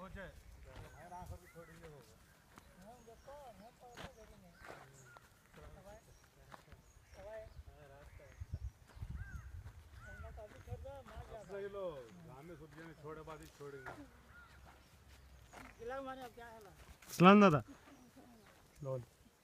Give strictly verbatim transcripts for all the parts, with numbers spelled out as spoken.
सोचे भाई रात को छोड़ेंगे वो हम देखो हम पता करेंगे दवाई दवाई रास्ता हमने तो अभी छोड़ दिया मार जाता सही लो हमें सोच के छोड़े बाद ही छोड़ेंगे इलाज माने अब क्या है ला सलाम दादा लोल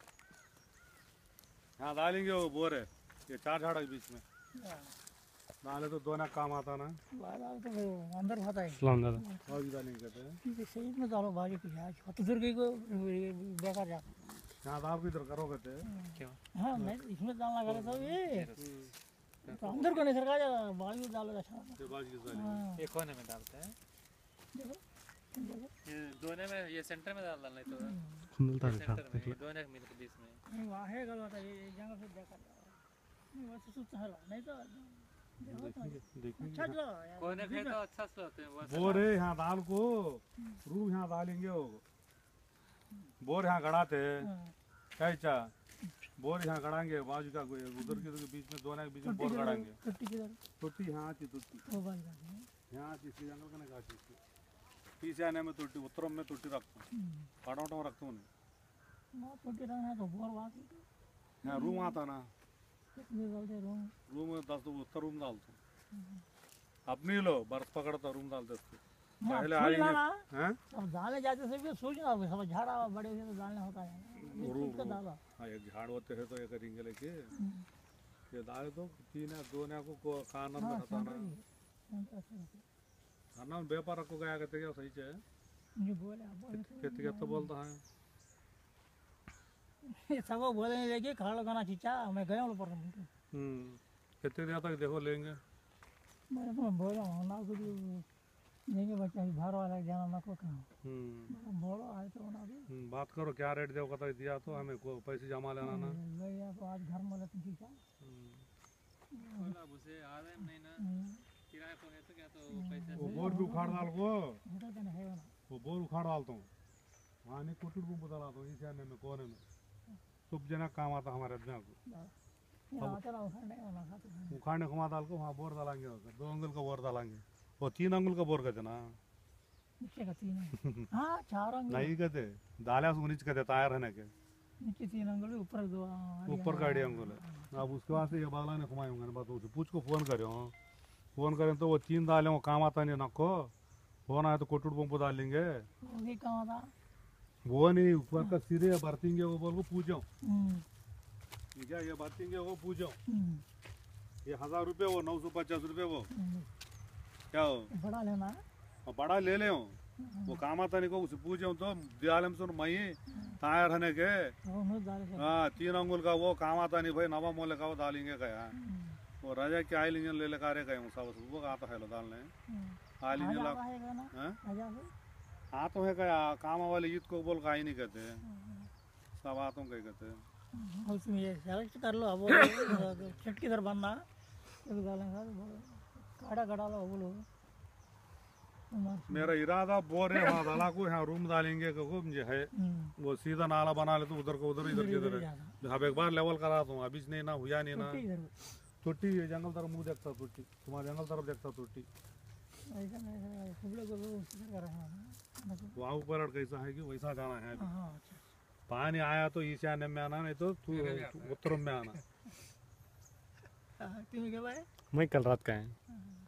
हाँ डालेंगे वो बोर है ये चार झाड़ के बीच में डाले तो दोनों काम आता ना बाहर तो अंदर होता है सलाम दादा और भी डालेंगे कहते हैं ठीक सही में डालो बाजी की आज तो दूर गई को बेकार जाता यहाँ दाल को इधर करो कहते हैं क्या हाँ मैं इसमें डालना करे तो ये तो अंदर को नहीं सरका जा बाजू डालो अच्छा ये बाजी की डालेंगे ये कोने में डालते हैं देखो ये दोनों में ये सेंटर में डाल डालना है तो खुंदलता है सेंटर में ये दोनों के मिल के बीच में नहीं वहाँ है गलत है ये जगह से देखा नहीं वैसे सुस्त है नहीं तो देखो तो अच्छा चलो यार कोने पे तो अच्छा से होते हैं वो बोर है यहाँ दाल को रूह यहाँ डालेंगे वो बोर यहाँ गड़ाते कैसा बोर यहाँ गड़ाएंगे बाजू का उधर के बीच में दोनों के बीच में बोर गड़ाएंगे टट्टी किधर टुट्टी यहाँ थी टुट्टी वो बाल का यहाँ थी श्री जंगल का घाटी थी पीछे आने में टुट्टी उत्तरों में टुट्टी रखता हूँ काटों में रखता हूँ ना टट्टी रहना तो बोर बात यहाँ रूम आता ना कितने डालते रूम रूम में दस तो उत्तर रूम डालता हूँ अपनी लो बर्फ पकड़ता रूम डाल देते पहले आएंगे हैं अब डालने जाते से भी सोचना सब झाड़ा बड़े हुए तो डालने होता है रूम तो डाला हाँ एक झाड़ होते हैं तो ये करेंगे लेके ये डाले तो तीन है दो ने को खाना बनाता ना खाना व्यापार को गया कहते क्या सही है नहीं बोले अब खेती क्या तो बोलता है सब बोले नहीं लेके खड़ा लगाना चीचा मैं गया हूँ पर हम्म कितने दिन तक देखो लेंगे मैं तो बोला हूँ ना कुछ लेंगे बच्चा बाहर वाला जाना ना को कहाँ हम्म बोलो आए तो ना हम्म, बात करो क्या रेट दो कतई दिया तो हमें को पैसे जमा लेना ना गया तो आज घर में लेते चीचा बोला उसे आधा नहीं ना किराए पर है तो क्या तो पैसे वो बोर भी उखाड़ डाल को होता तो नहीं है ना वो बोर उखाड़ डालता हूँ वहाँ नहीं कुटुर को बता लाता हूँ इस आने में कोने में सब जना काम आता हमारे आदमी को यहाँ चला उखाड़ नहीं होना खाते उखाड़ने घुमा डाल को वहाँ बोर डालेंगे दो अंगुल का बोर डालेंगे वो तीन अंगुल का बोर कहते ना नीचे का तीन हाँ चार अंगुल नहीं कहते दालिया से नीचे कहते तायर रहने के नीचे तीन अंगुल ऊपर दो ऊपर का आड़ी अंगुल है अब उसके बाद से ये बादला ने घुमाएंगे ना बात उसे पूछ को फोन करो फोन करें तो वो तीन दालें वो काम आता नहीं नको फोन आए तो कोटुट पंप डाल लेंगे वो भी कहाँ था वो नहीं ऊपर का सिरे बरतेंगे वो बोल को पूछो क्या ये बरतेंगे वो पूछो ये हजार रुपये वो नौ सौ पचास रुपये वो क्या हो बड़ा लेना और बड़ा ले ले वो काम आता नहीं को उसे पूछो तो दियाल में सुन मई तायर रहने के हाँ तीन अंगुल का वो काम आता नहीं भाई नवा मोले का वो डालेंगे क्या वो राजा के आयल इंजन ले ले कारे गए सब वो आता है लो डालने आयल इंजन ला हाँ तो है क्या काम वाले ईद को बोल का ही नहीं कहते सब आतों का ही कहते हैं उसमें ये सेलेक्ट कर लो अब छट किधर बनना कभी डालेंगे काढ़ा काढ़ा लो बोलो मेरा इरादा बोर है वहाँ डाला को यहाँ रूम डालेंगे को मुझे है वो सीधा नाला बना ले तो उधर को उधर इधर इधर अब एक बार लेवल करा दूँ अभी नहीं ना हुआ नहीं ना टुट्टी जंगल तरफ मुँह देखता टुट्टी तुम्हारे जंगल तरफ देखता टुट्टी वहाँ ऊपर कैसा है कि वैसा जाना है पानी आया तो ईशान्य में आना नहीं तो तू उत्तर में आना मैं कल रात का है